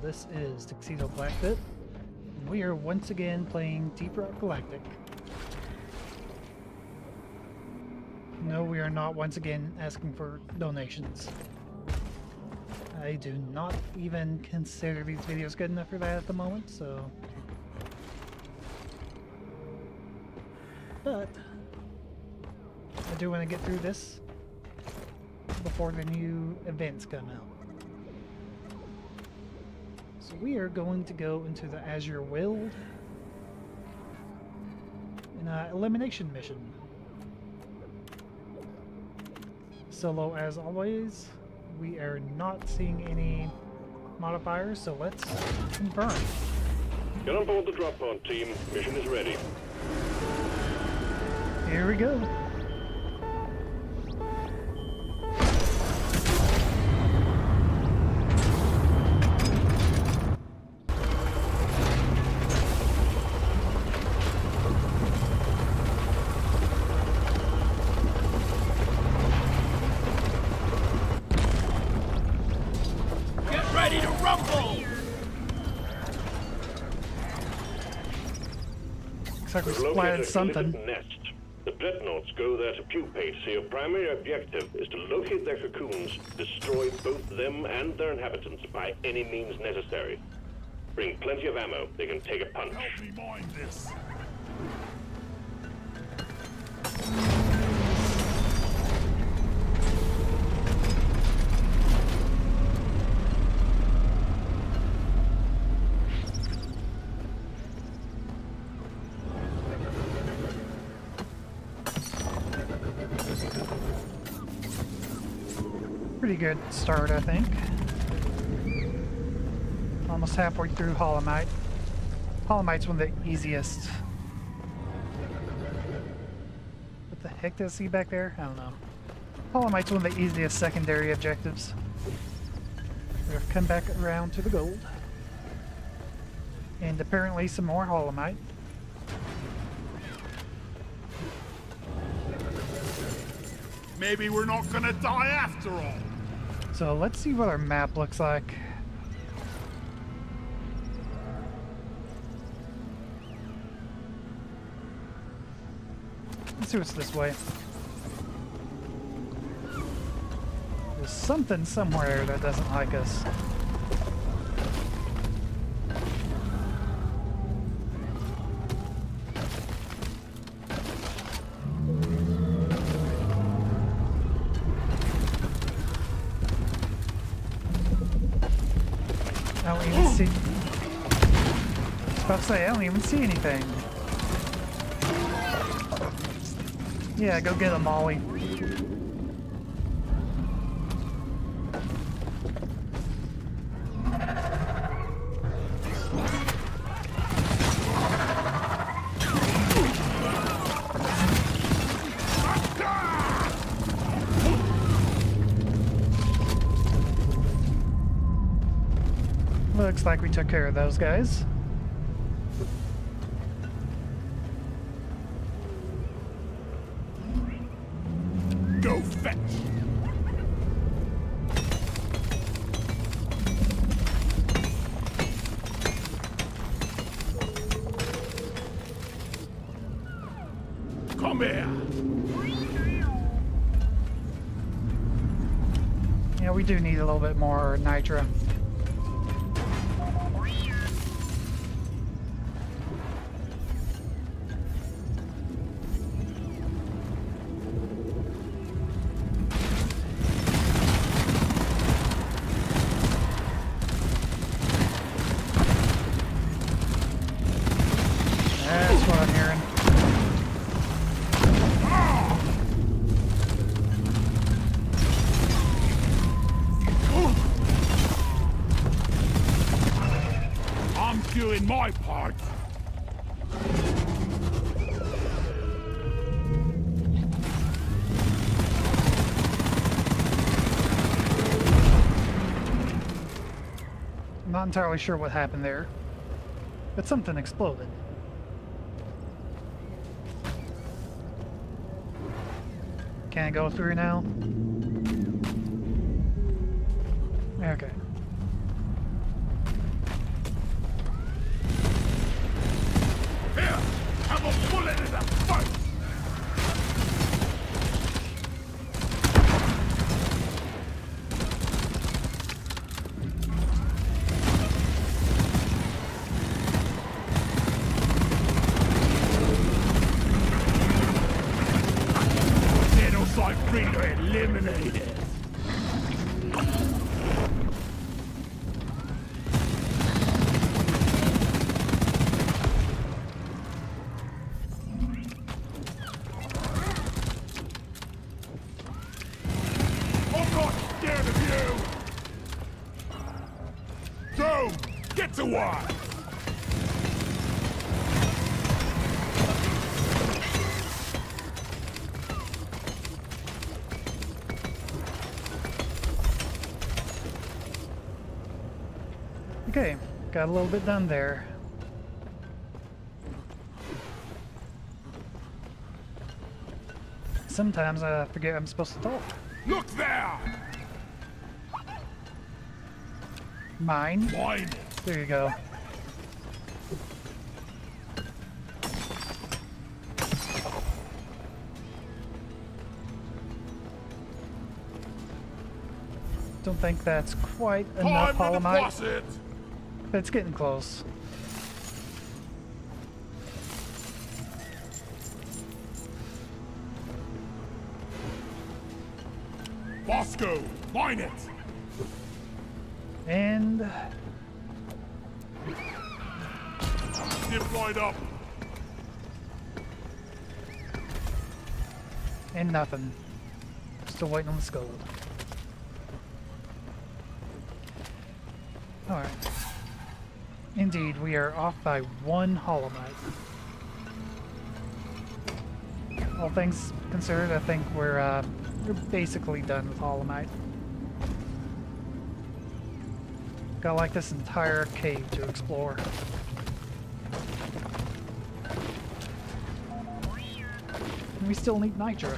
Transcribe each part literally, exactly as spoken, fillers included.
this is Tuxedo Blackfoot. And we are once again playing Deep Rock Galactic. No, we are not once again asking for donations. I do not even consider these videos good enough for that at the moment, so... But... I do want to get through this before the new events come out. So we are going to go into the Azure Wild in an elimination mission. Solo as always. We are not seeing any modifiers, so let's confirm. Get on board the drop pod, team. Mission is ready. Here we go. Like we splatted something. Nest. The dreadnoughts go there to pupate, so your primary objective is to locate their cocoons, destroy both them and their inhabitants by any means necessary. Bring plenty of ammo, they can take a punch. Help me mind this. Pretty good start, I think. Almost halfway through Holomite. Holomite's one of the easiest. What the heck does he back there? I don't know. Holomite's one of the easiest secondary objectives. We'll come back around to the gold. And apparently some more Holomite. Maybe we're not gonna die after all. So let's see what our map looks like. Let's see what's this way. There's something somewhere that doesn't like us. I don't even see... I was about to say, I don't even see anything. Yeah, go get a Molly. Looks like we took care of those guys. Go fetch! Come here! Yeah, we do need a little bit more nitro. That's what I'm hearing. I'm doing my part. I'm not entirely sure what happened there, but something exploded. Can I go through now? Okay. me to eliminate it. I'm not scared of you! Go! Get to work! Okay, got a little bit done there. Sometimes I forget I'm supposed to talk. Look there! Mine. Mine. There you go. Don't think that's quite enough Time to holomite, deposit! but it's getting close. Bosco, mine it! And Dip light up! and nothing. Still waiting on the skull. Alright. Indeed, we are off by one holomite. All things considered, I think we're uh, we're basically done with holomite. Got like this entire cave to explore. And we still need nitra.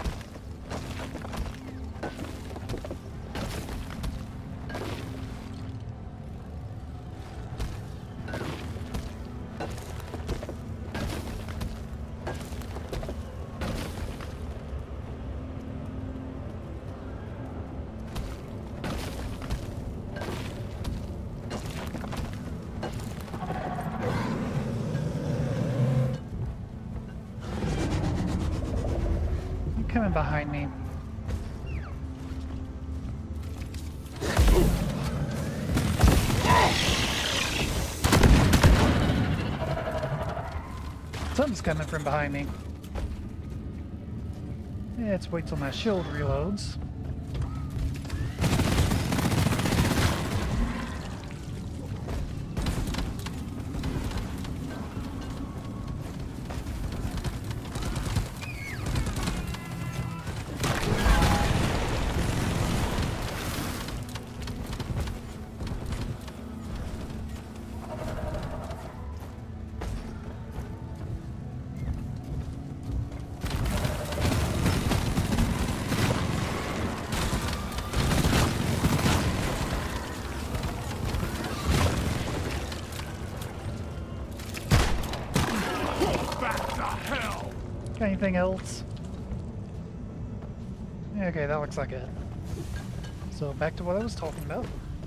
Coming behind me. Something's coming from behind me. Yeah, let's wait till my shield reloads. Got anything else? Okay, that looks like it. So back to what I was talking about.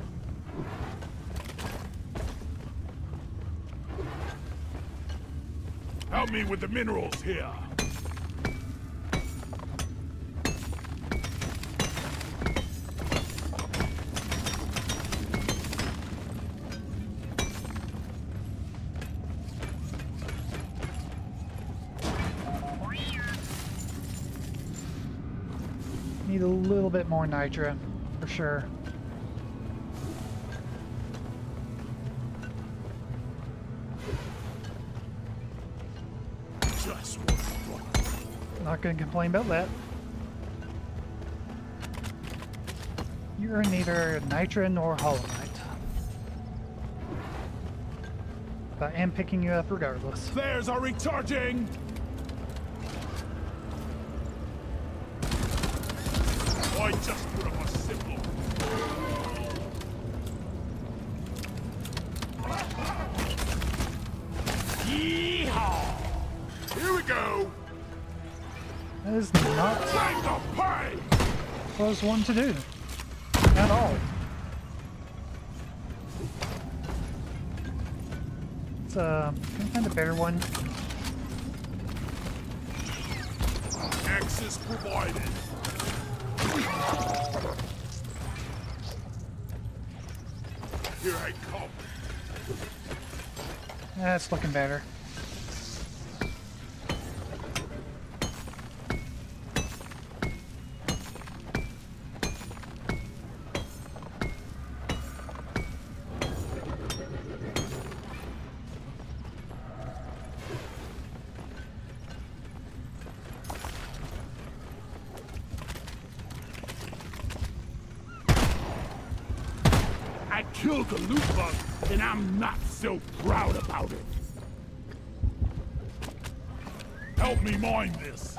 Help me with the minerals here. Need a little bit more nitra, for sure. Just one. Not gonna complain about that. You are neither nitra nor holomite. But I am picking you up regardless. Flares are recharging! I just put up a symbol. Yeehaw! Here we go! That is not Time to pay! what I was wanting to do. At all. It's uh, can I find a better one? Access provided. Here I come. That's looking better. I killed the loot bug, and I'm not so proud about it. Help me mine this.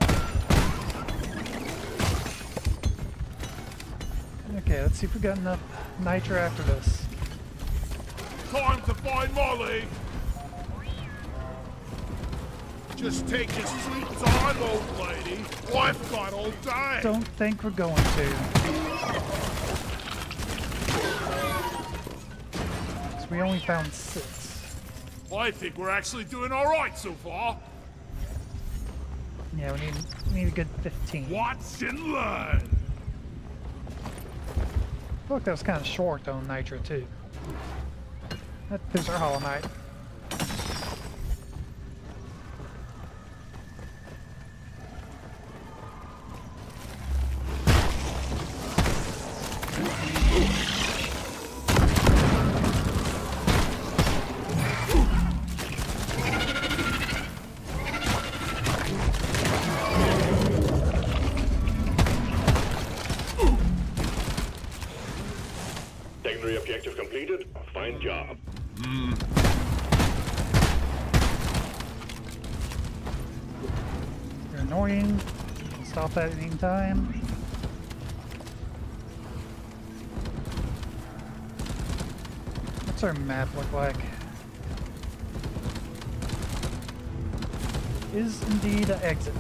Okay, let's see if we got enough nitro after this. Time to find Molly. Just take your sweet time, old lady. I've got all day. Don't think we're going to. So we only found six. I think we're actually doing all right so far. Yeah, we need, we need a good fifteen. Watch and learn. I feel like that was kind of short on nitro too. That, there's our Hollow Knight. Secondary objective completed. Fine job. You're annoying. Stop that at any time. What's our map look like? Is indeed an exit.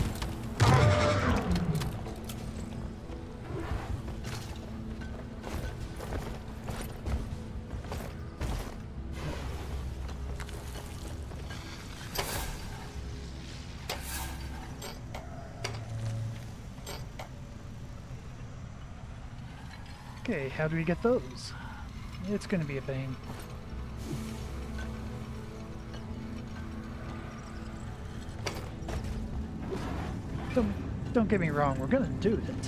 Okay, how do we get those? It's gonna be a pain. Don't, don't get me wrong, we're gonna do it.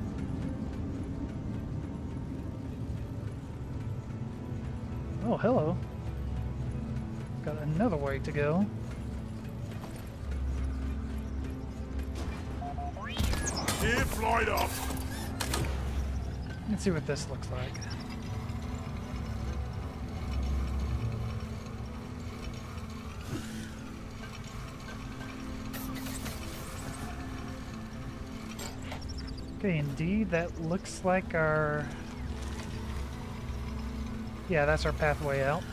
Oh, hello. Got another way to go. Here, flight up. Let's see what this looks like. Okay, indeed, that looks like our... Yeah, that's our pathway out.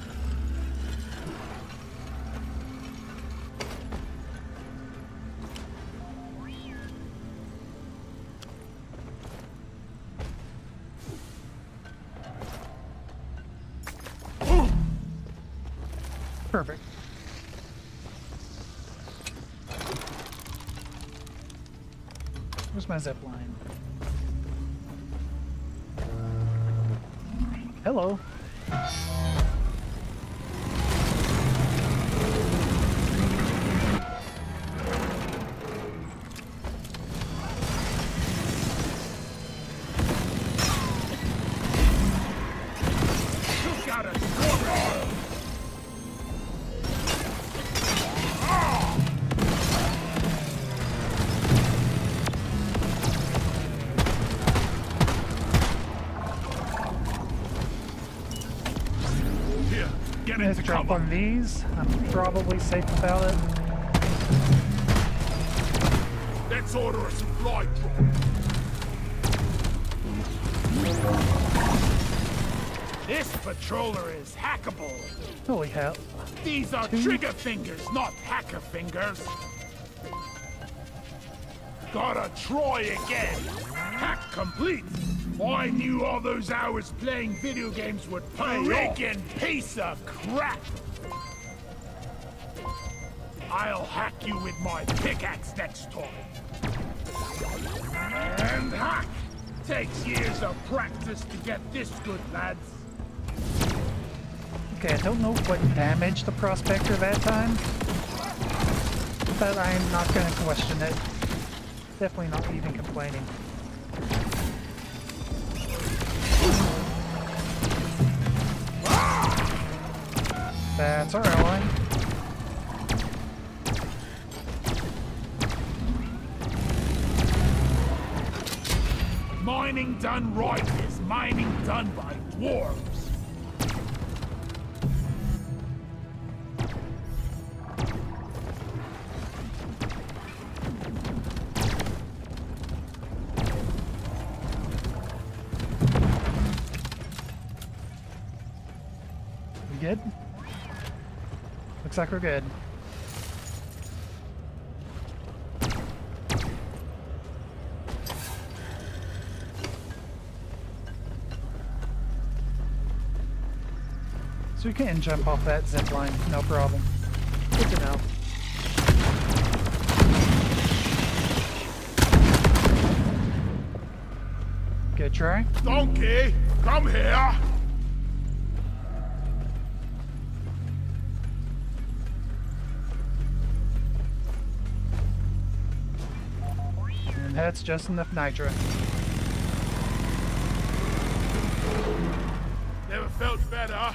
Perfect. Where's my zip line? Hello. Let's drop one of these. I'm probably safe without it. Let's order a supply drop. This patroller is hackable. Holy hell. These are Two. trigger fingers, not hacker fingers. Gotta try again. Hack complete. I knew all those hours playing video games would pay off. Freaking piece of crap! I'll hack you with my pickaxe next time. Takes years of practice to get this good, lads. Okay, I don't know what damaged the Prospector that time, but I'm not going to question it. Definitely not even complaining. That's our ally. Mining done right is mining done by dwarves. We good? Looks like we're good. So you can jump off that zip line, no problem. Good to know. Good try. Donkey, come here. And that's just enough nitro. Never felt better.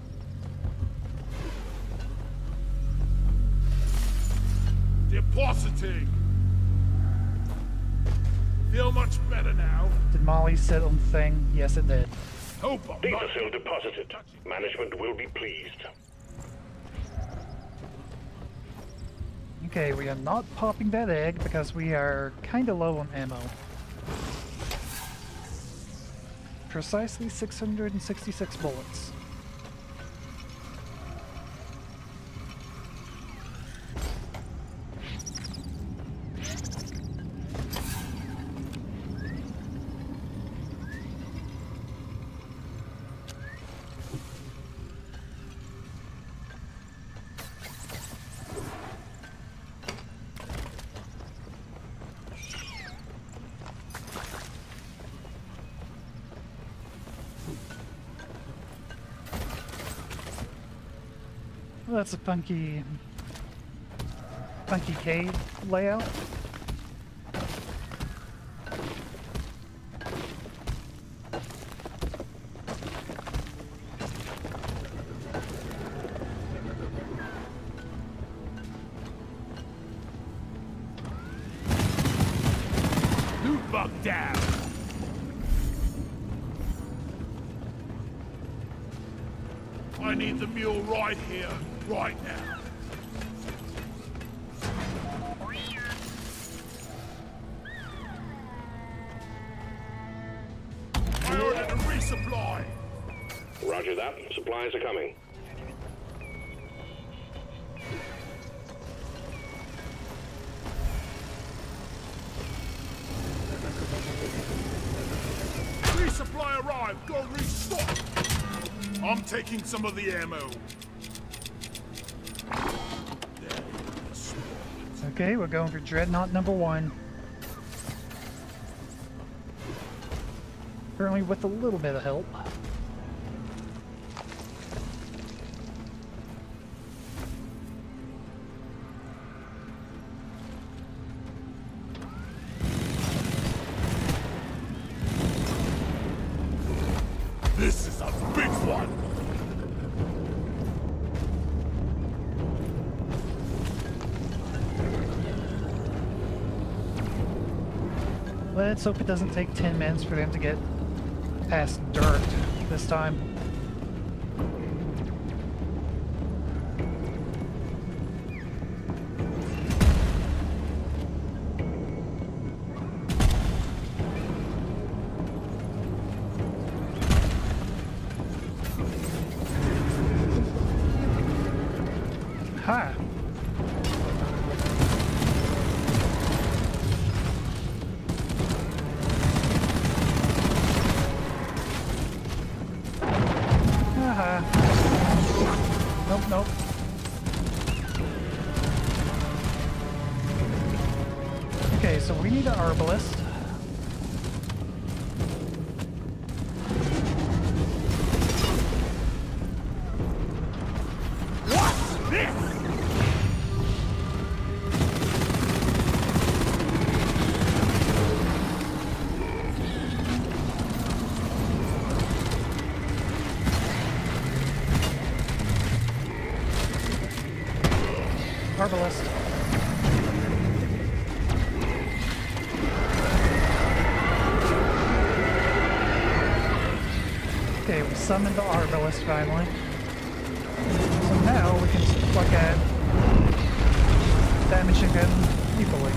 Depositing. Feel much better now. Did Molly settle the thing? Yes, it did. Hope I'm Data not cell deposited. Management will be pleased. Okay, we are not popping that egg because we are kind of low on ammo. Precisely six hundred sixty-six bullets. Well, that's a funky, funky cave layout. loot bug down. I need the mule right here, right now. I ordered a resupply. Roger that. Supplies are coming. Resupply arrived. Go restock. I'm taking some of the ammo. Okay, we're going for Dreadnought number one. Apparently with a little bit of help. This is a big one. Let's hope it doesn't take ten minutes for them to get past dirt this time. Ha! Arbalest. Okay, we summoned the Arbalest finally. So now we can look at damaging them equally.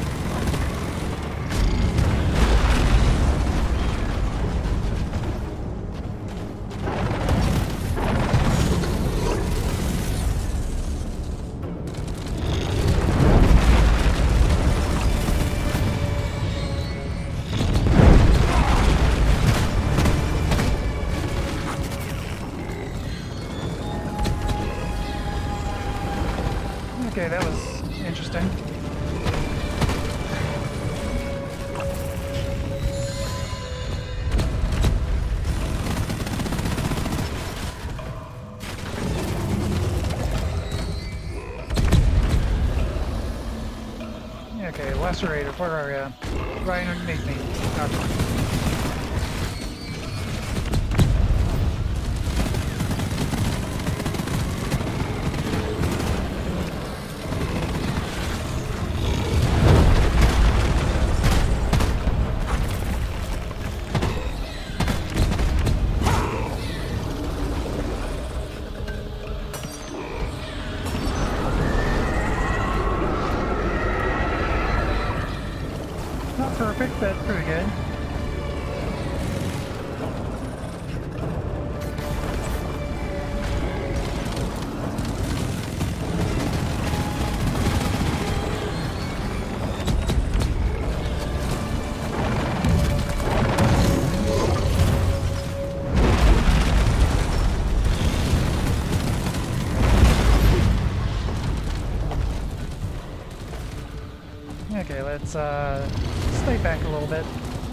Okay, that was interesting. Okay, Lacerator, where are you? Right underneath me. Okay. Not perfect, but pretty good. Okay, let's uh, stay back a little bit.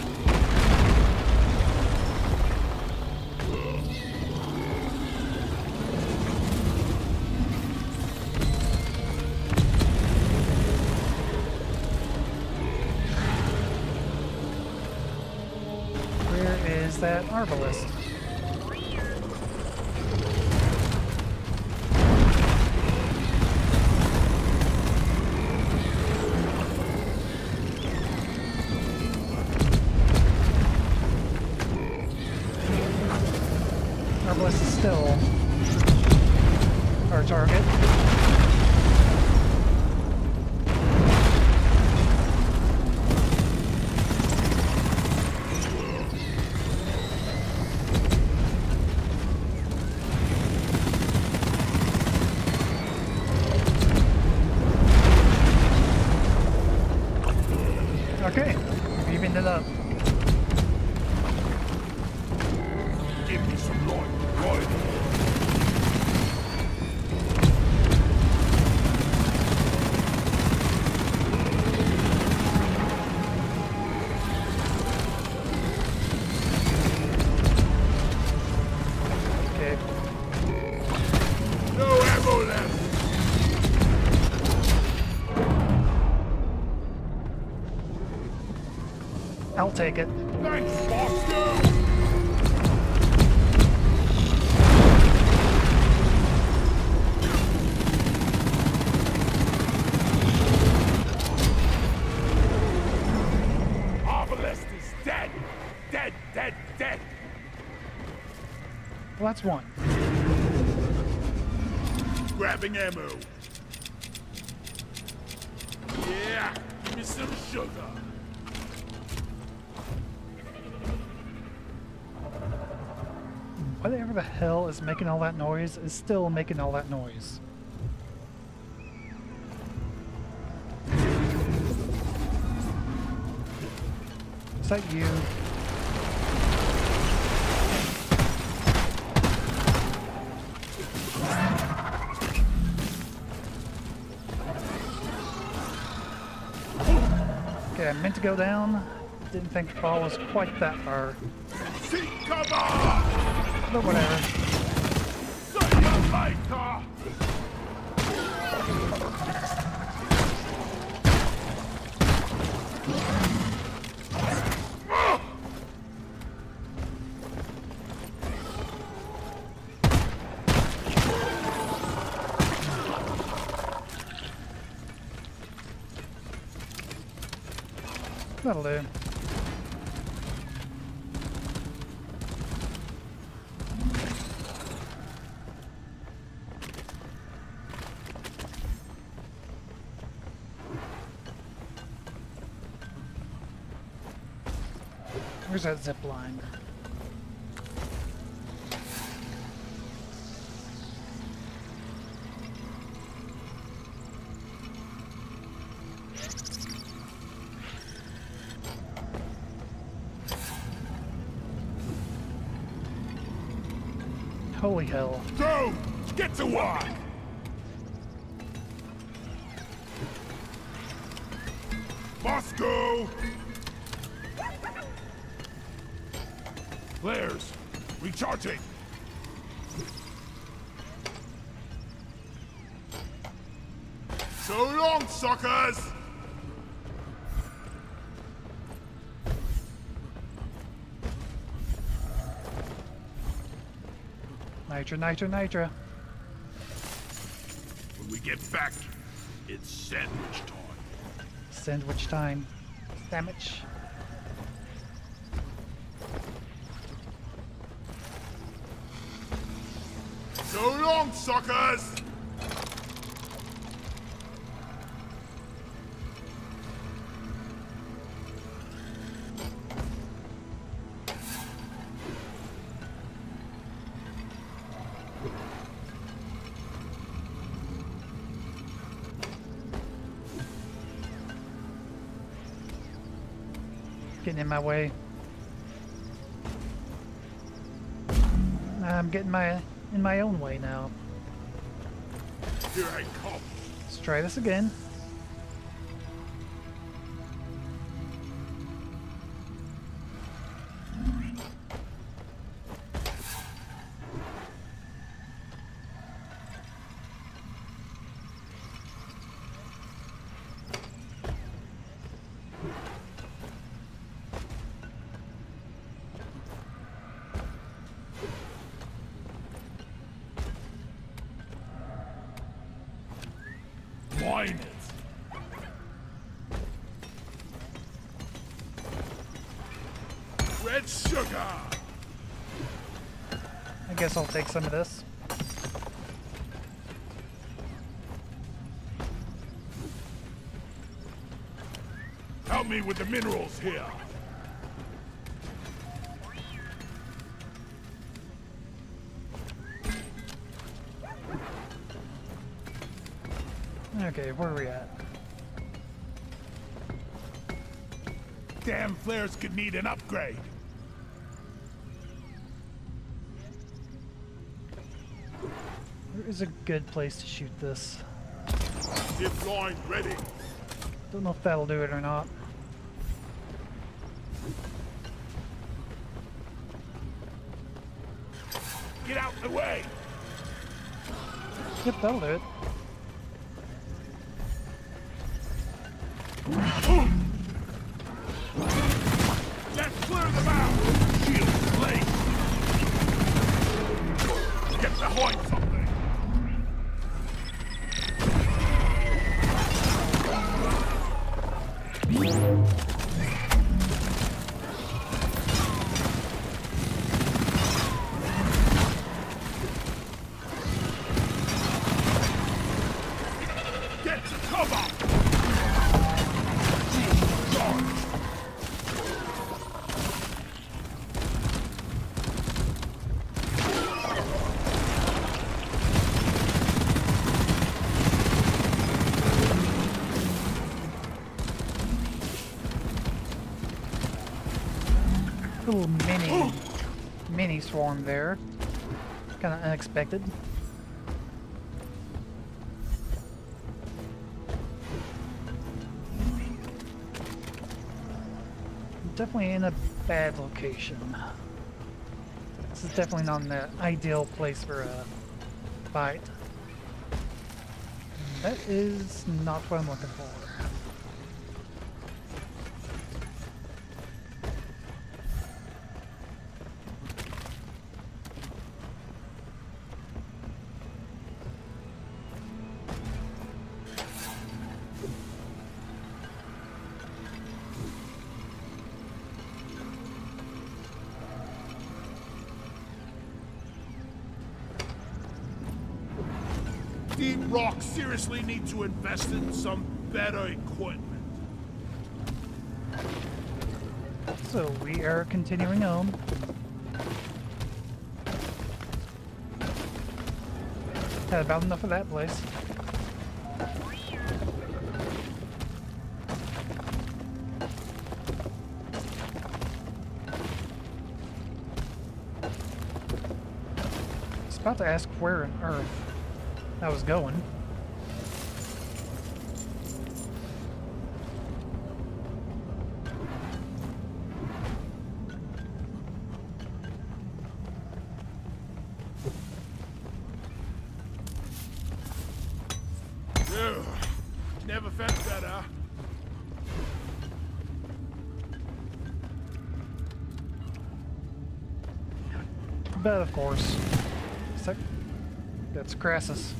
Where is that Arbalest? Arbalest is still our target. Okay, we've evened it up. Give me some light, right? Okay. No ammo left. I'll take it. Thanks, Bosco. Arbalest is dead. Dead, dead, dead. Well, that's one. Grabbing ammo. Yeah, give me some sugar. Whatever the hell is making all that noise is still making all that noise. Is that you? Okay, I meant to go down. Didn't think the ball was quite that far. Seek cover! But whatever. See you later! That'll do. Where's that zip line? Holy hell. Go! Get to work! Moscow! Flares! Recharging! So long, suckers! Nitro, nitro, nitro. When we get back, it's sandwich time. Sandwich time. Sandwich. So long, suckers! Getting in my way. I'm getting my in my own way now. Here I come. Let's try this again. Mine it. Red sugar. I guess I'll take some of this. Help me with the minerals here. Okay, where are we at? Damn flares could need an upgrade. Where is a good place to shoot this? Zip line ready. Don't know if that'll do it or not. Get out the way. Yep, that'll do it. Let's clear them out. Shields blade. Get behind something. Get to cover. Little mini, mini swarm there. Kind of unexpected. Definitely in a bad location. This is definitely not the ideal place for a fight. That is not what I'm looking for. Team Rock seriously need to invest in some better equipment. So we are continuing on. Had about enough of that place. I was about to ask where on earth I was going. Ugh, never felt better. But of course, sec that's Crassus.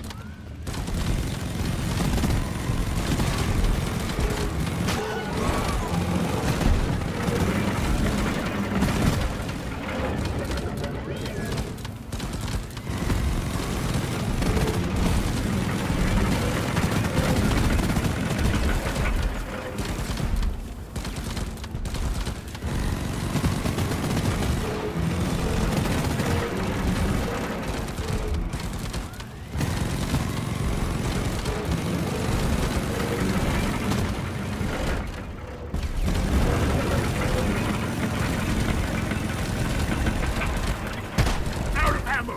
Out of ammo!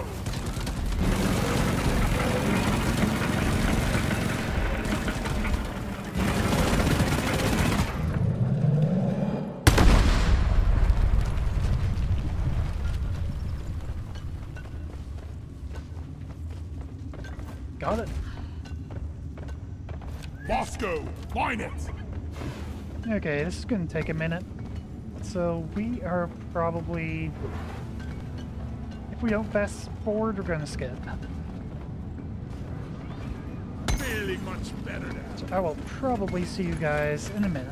Got it. Moscow, mine it! Okay, this is going to take a minute. So we are probably, if we don't fast forward, we're going to skip. Feeling much better now. So I will probably see you guys in a minute.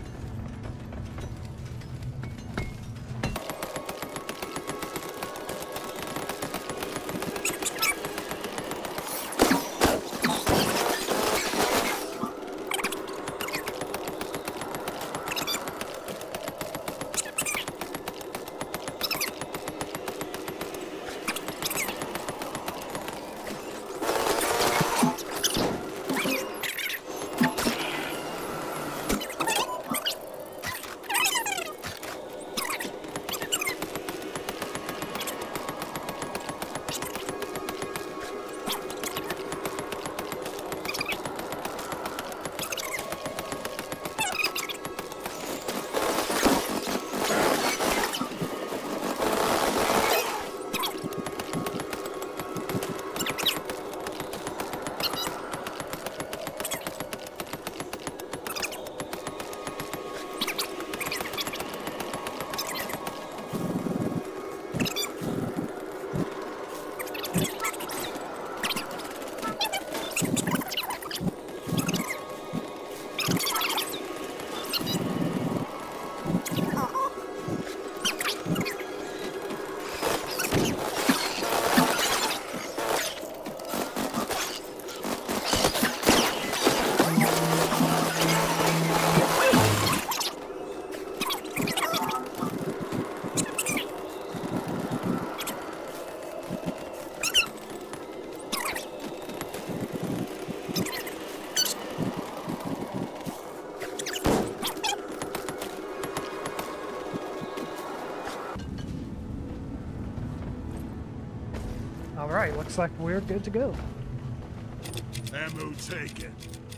Alright, looks like we're good to go. Ammo taken.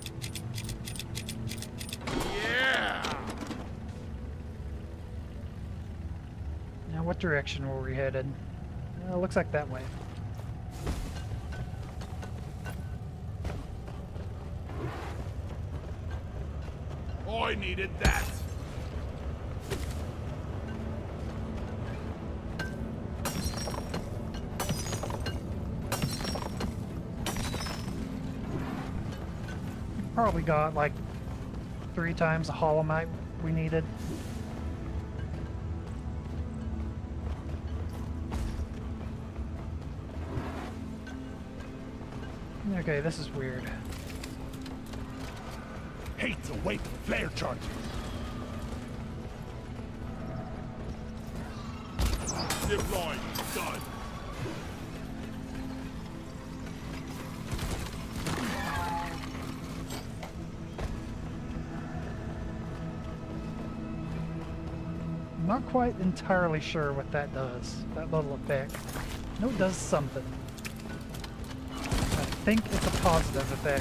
Yeah! Now what direction were we headed? Uh, looks like that way. I needed that. Probably got like three times the holomite we needed. Okay, this is weird. Hate to wait for flare charges. Zip line, done. I'm not quite entirely sure what that does, that little effect. No, it does something. I think it's a positive effect.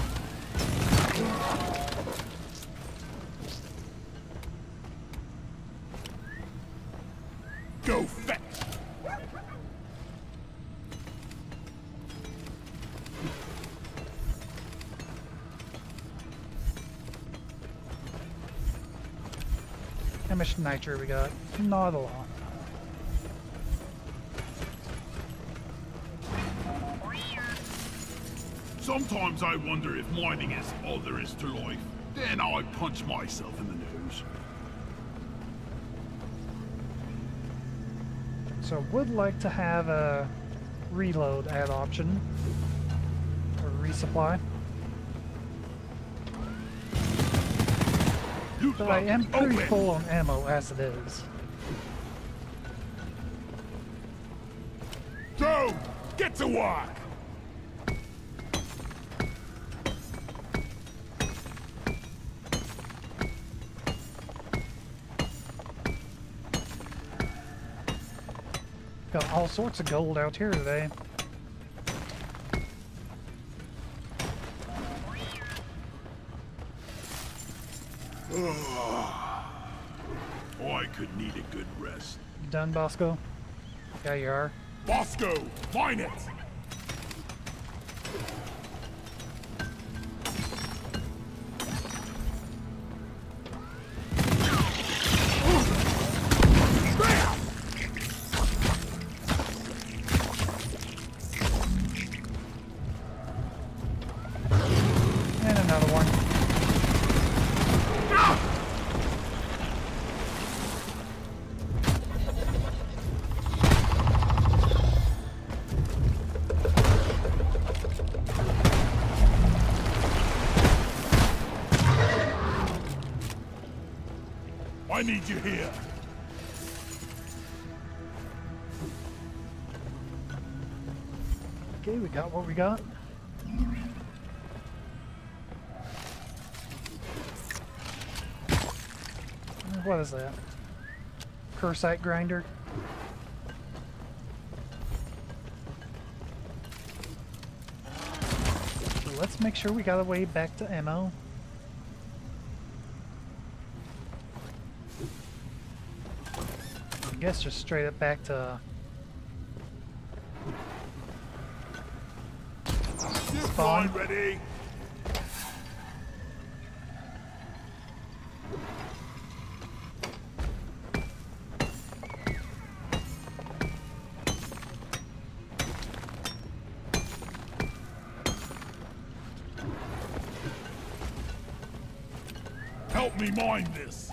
Go fetch! How much nitro we got? Not a lot. Sometimes I wonder if mining is all there is to life. Then I punch myself in the nose. So I would like to have a reload add option, or resupply. Loot But I am pretty open. full on ammo as it is. Go! Get to work! Got all sorts of gold out here today. Oh, I could need a good rest. You done, Bosco? Yeah, you are. Bosco, mine it! And another one. I need you here. Okay, we got what we got. What is that? Cursite grinder? So let's make sure we got a way back to ammo. I guess just straight up back to Spawn ready. Help me mine this.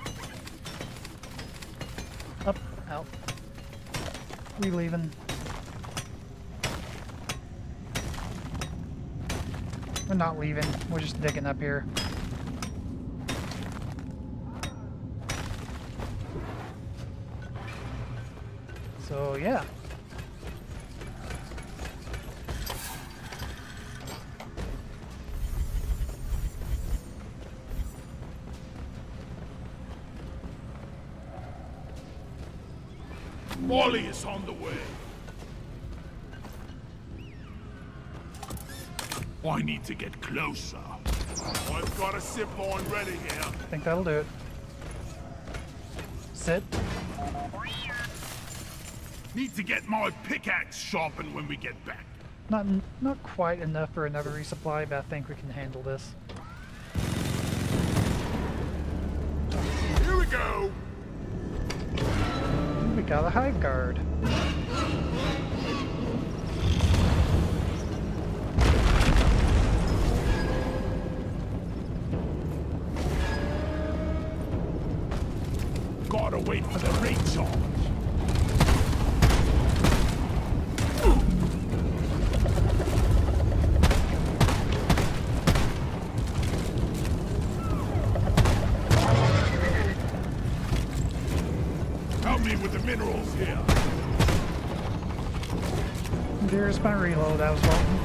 up, out. We leaving. We're not leaving. We're just digging up here. So yeah. Molly is on the way. I need to get closer. I've got a zip line ready here. I think that'll do it. Sit. Need to get my pickaxe sharpened when we get back. Not not quite enough for another resupply, but I think we can handle this. Here we go. We got a hive guard. Gotta wait for the recharge. me with the minerals here. There's my reload I was wanting.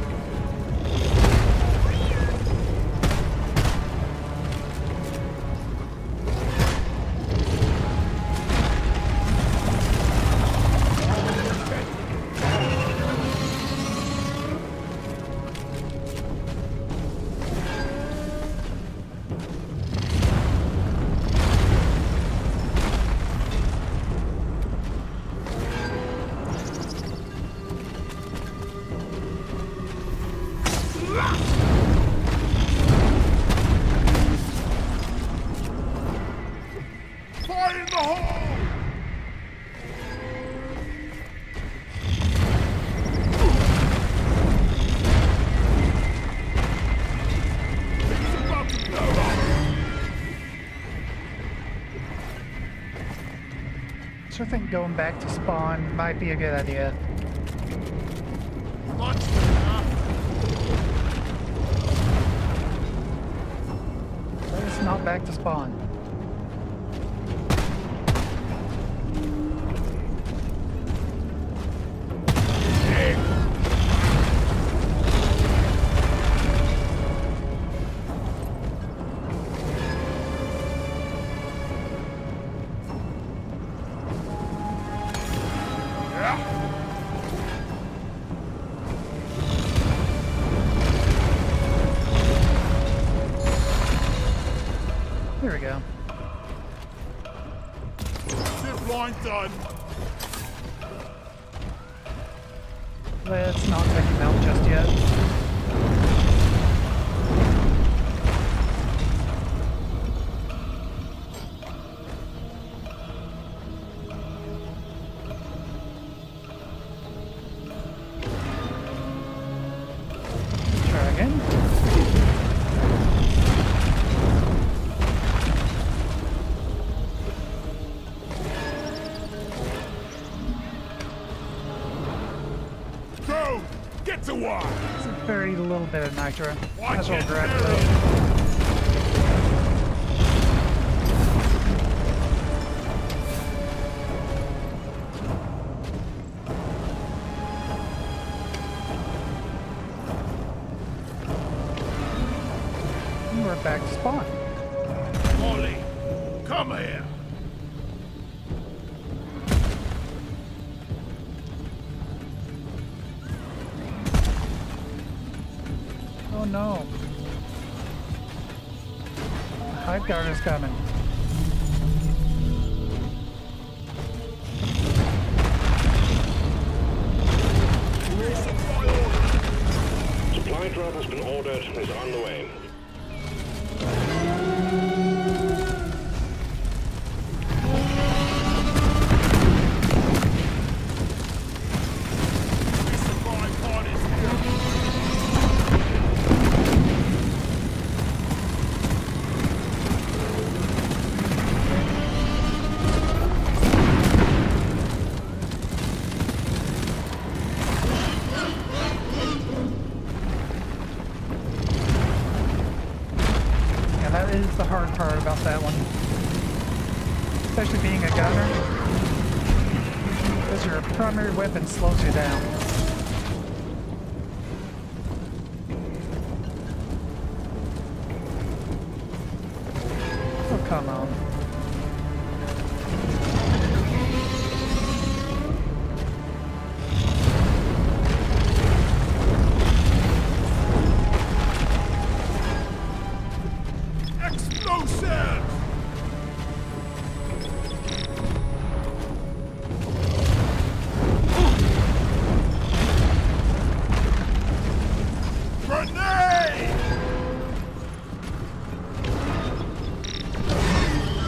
Fire in the hole! It's about to blow up! So I think going back to spawn might be a good idea. Launch them, huh? But it's not back to spawn. There we go. Zip line done. Let's not take him out just yet. Try again. Go! Get to work! It's a very little bit of nitro. Might as well get grab it buried. though. And we're back to spawn. Molly, come here! Oh no. The Hive Guard is coming. Supply drop has been ordered and is on the way. Supply pod is here. Yeah, that is the hard part about that one. Especially being a gunner. Because your primary weapon slows you down. Oh, come on. Explosive! Grenade!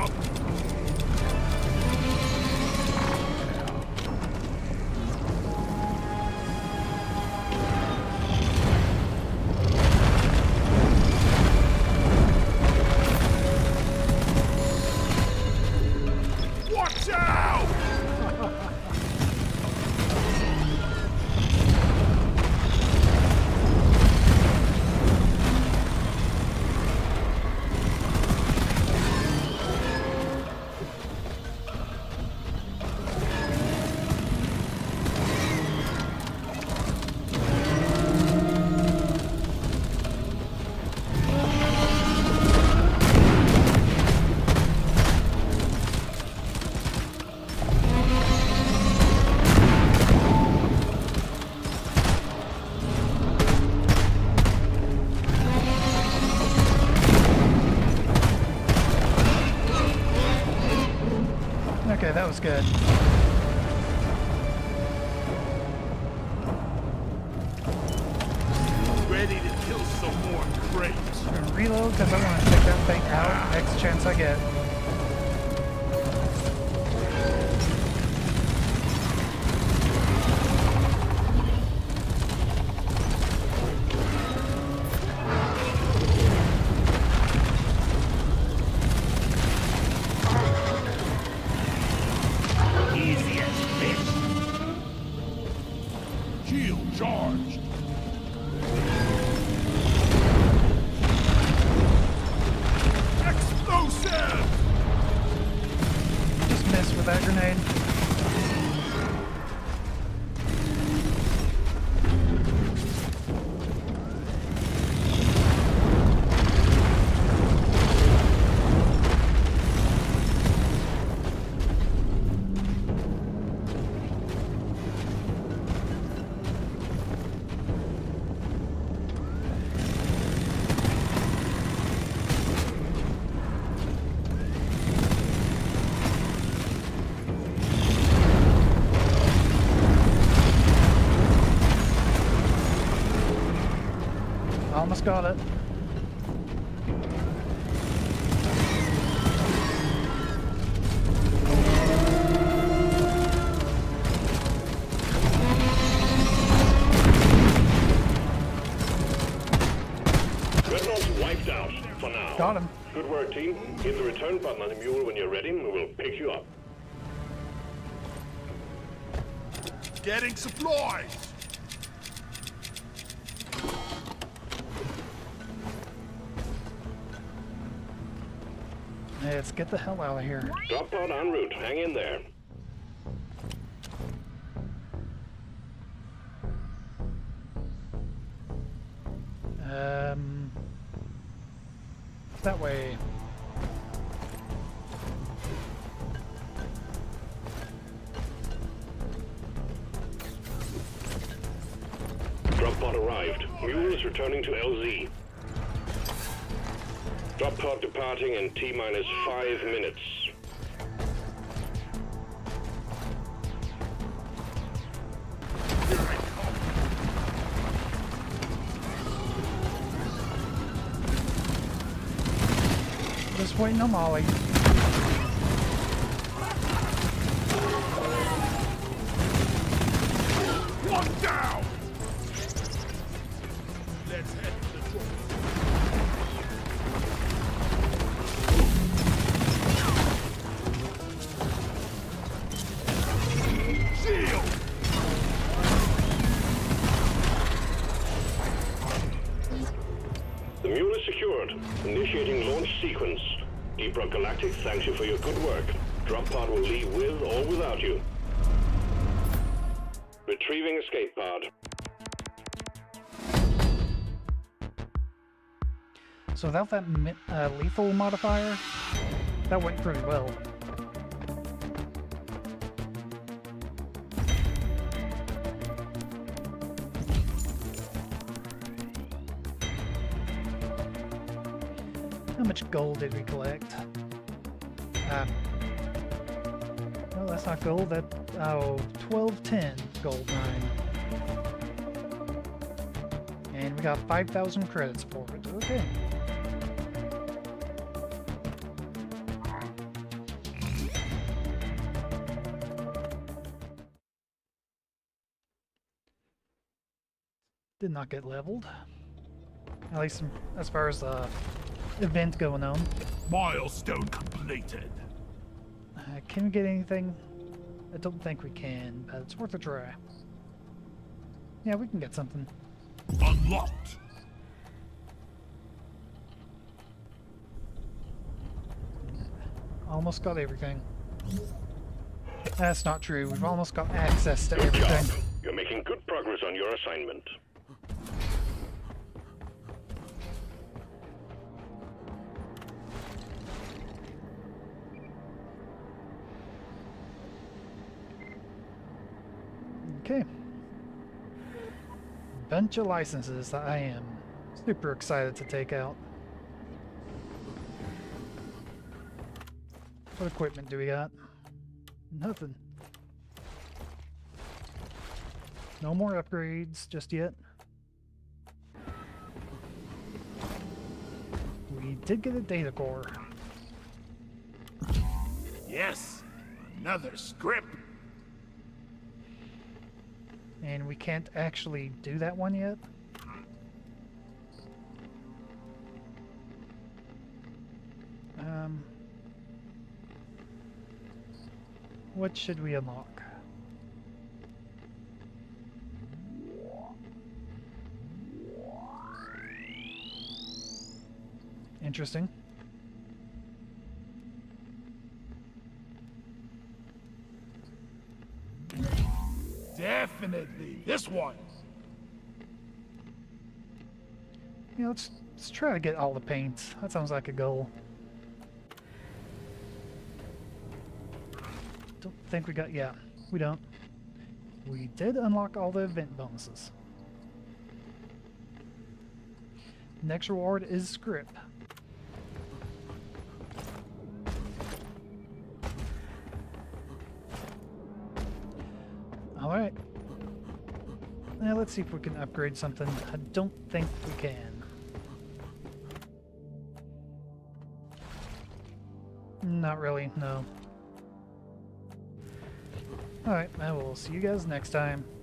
up! Watch out! Okay, that was good. Ready to kill some more crates. Reload because I want to take that thing out next chance I get. Easy as fish. Shield charged. Explosive! Just missed with that grenade. Almost got it. Dreadnought's wiped out for now. Got him. Good work, team. Hit the return button on the mule when you're ready, and we'll pick you up. Getting supplies. Let's get the hell out of here. Drop pod en route. Hang in there. Um, that way. Drop pod arrived. Mule is returning to L Z. Drop pod departing in T minus five minutes. Just waiting on Molly. One down. Let's head to the door. Shield! The mule is secured. Initiating launch sequence. Deep Rock Galactic thanks you for your good work. Drop pod will leave with or without you. Retrieving escape pod. So without that mi- uh, lethal modifier, that went pretty well. How much gold did we collect? Ah. No, that's not gold. That, oh, twelve ten gold mine. And we got five thousand credits for it. Okay. did not get leveled. At least as far as the event going on. Milestone completed. Uh, can we get anything? I don't think we can, but it's worth a try. Yeah, we can get something. Unlocked. Almost got everything. That's not true. We've almost got access to Good everything. job. You're making good progress on your assignment. Okay. Bunch of licenses that I am super excited to take out. What equipment do we got? Nothing. No more upgrades just yet. We did get a data core. Yes, another script. And we can't actually do that one yet. Um, what should we unlock? Interesting. Definitely this one. Yeah, let's let's try to get all the paints. That sounds like a goal. Don't think we got, yeah, we don't. We did unlock all the event bonuses. Next reward is script. Alright. Now let's see if we can upgrade something. I don't think we can. Not really, no. Alright, I will see you guys next time.